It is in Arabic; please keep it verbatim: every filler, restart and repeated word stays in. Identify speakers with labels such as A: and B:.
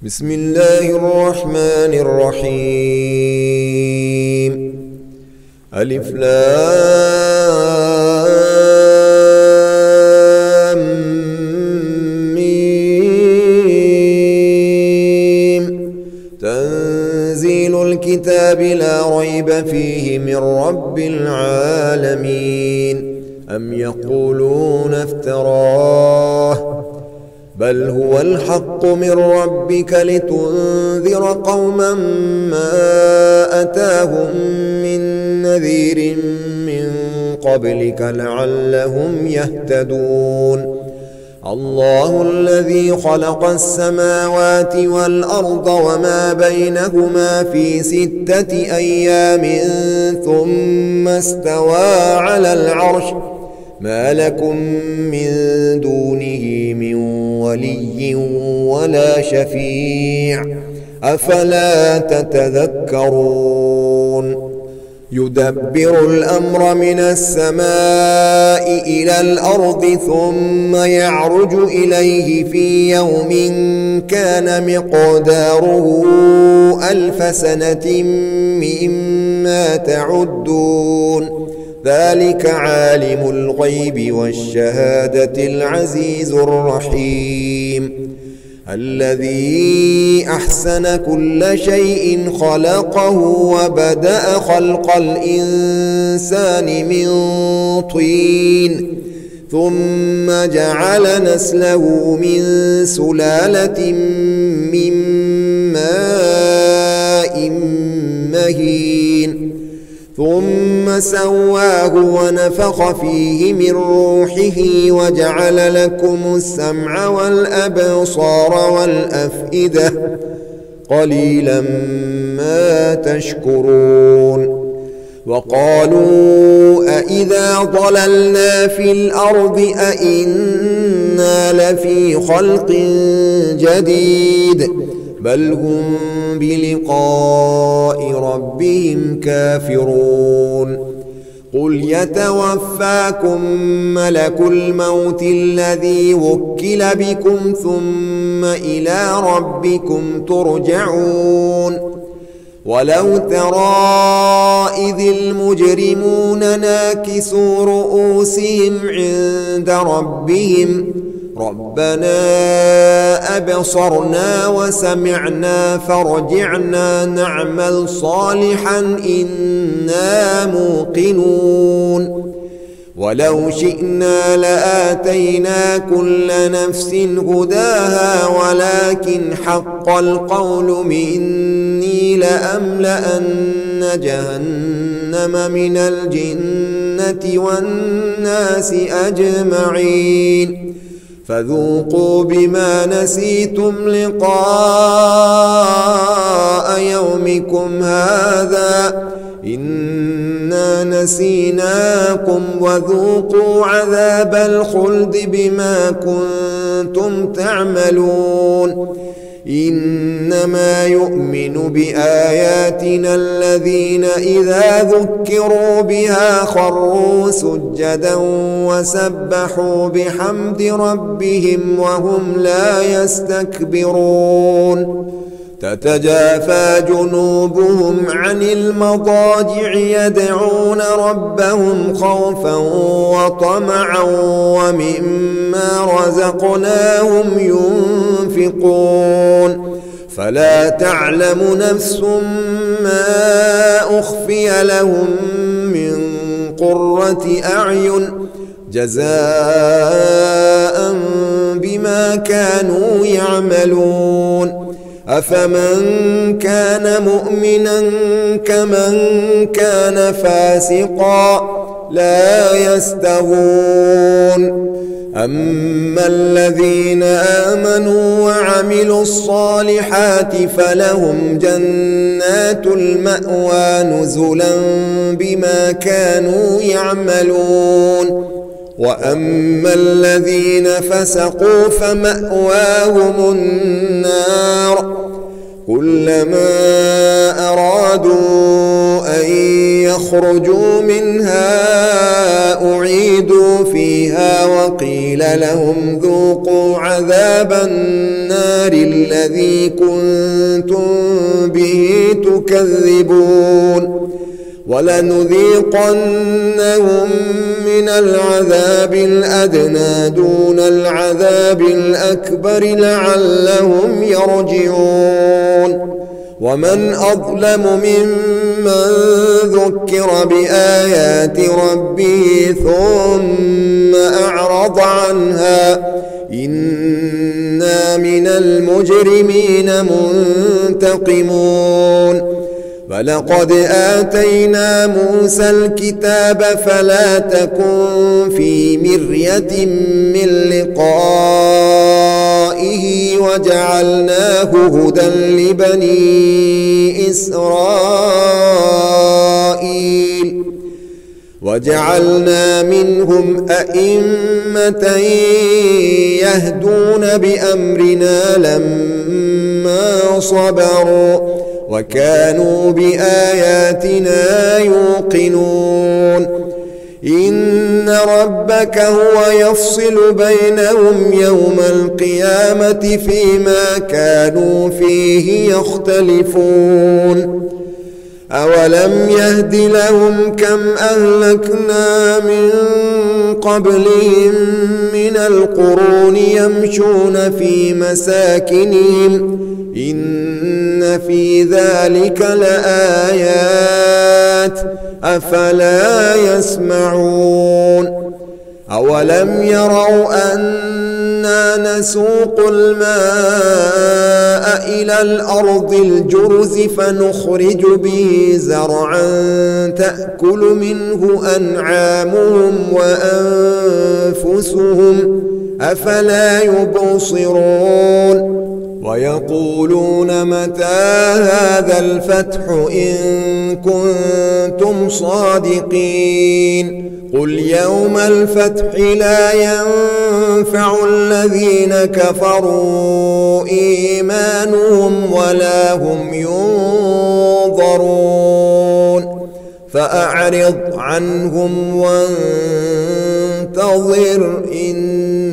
A: بسم الله الرحمن الرحيم. ألف لام ميم. تنزيل الكتاب لا ريب فيه من رب العالمين. أم يقولون افتراه بل هو الحق من ربك لتنذر قوما ما أتاهم من نذير من قبلك لعلهم يهتدون. الله الذي خلق السماوات والأرض وما بينهما في ستة أيام ثم استوى على العرش ما لكم من دونه من ولي ولا شفيع أفلا تتذكرون. يدبر الأمر من السماء إلى الأرض ثم يعرج إليه في يوم كان مقداره ألف سنة مما تعدون. ذلك عالم الغيب والشهادة العزيز الرحيم. الذي أحسن كل شيء خلقه وبدأ خلق الإنسان من طين ثم جعل نسله من سلالة من ماء مهين ثم سواه ونفخ فيه من روحه وجعل لكم السمع والأبصار والأفئدة قليلا ما تشكرون. وقالوا أإذا ضللنا في الأرض أإنا لفي خلق جديد بل هم بلقاء ربهم كافرون. قل يتوفاكم ملك الموت الذي وكل بكم ثم إلى ربكم ترجعون. ولو ترى إذ المجرمون ناكسوا رؤوسهم عند ربهم ربنا أبصرنا وسمعنا فارجعنا نعمل صالحا إنا موقنون. ولو شئنا لآتينا كل نفس هداها ولكن حق القول مني لأملأن جهنم من الجنة والناس أجمعين. فذوقوا بما نسيتم لقاء يومكم هذا إنا نسيناكم وذوقوا عذاب الخلد بما كنتم تعملون. إنما يؤمن بآياتنا الذين إذا ذكروا بها خروا سجدا وسبحوا بحمد ربهم وهم لا يستكبرون. تتجافى جنوبهم عن المضاجع يدعون ربهم خوفا وطمعا ومما رزقناهم ينفقون. فلا تعلم نفس ما أخفي لهم من قرة أعين جزاء بما كانوا يعملون. أفمن كان مؤمنا كمن كان فاسقا لا يستوون. أما الذين آمنوا وعملوا الصالحات فلهم جنات المأوى نزلا بما كانوا يعملون. وأما الذين فسقوا فمأواهم النار كلما أرادوا أن يخرجوا منها أعيدوا فيها وقيل لهم ذوقوا عذاب النار النار الذي كنتم به تكذبون ولنذيقنهم من العذاب الأدنى دون العذاب الأكبر لعلهم يرجعون ومن أظلم ممن ذكر بآيات ربه ثم أعرض عنها إنا من المجرمين منتقمون ولقد آتينا موسى الكتاب فلا تكن في مرية من لقائه وجعلناه هدى لبني إسرائيل وجعلنا منهم أئمة يهدون بأمرنا لما صبروا وكانوا بآياتنا يوقنون إن ربك هو يفصل بينهم يوم القيامة فيما كانوا فيه يختلفون أولم يهد لهم كم أهلكنا من قبلهم من القرون يمشون في مساكنهم إن في ذلك لآيات أفلا يسمعون أولم يروا أنا نسوق الماء إلى الأرض الجرز فنخرج به زرعا تأكل منه أنعامهم وأنفسهم أفلا يبصرون ويقولون متى هذا الفتح إن كنتم صادقين قل يوم الفتح لا ينفع الذين كفروا إيمانهم ولا هم ينظرون فأعرض عنهم وانتظر إن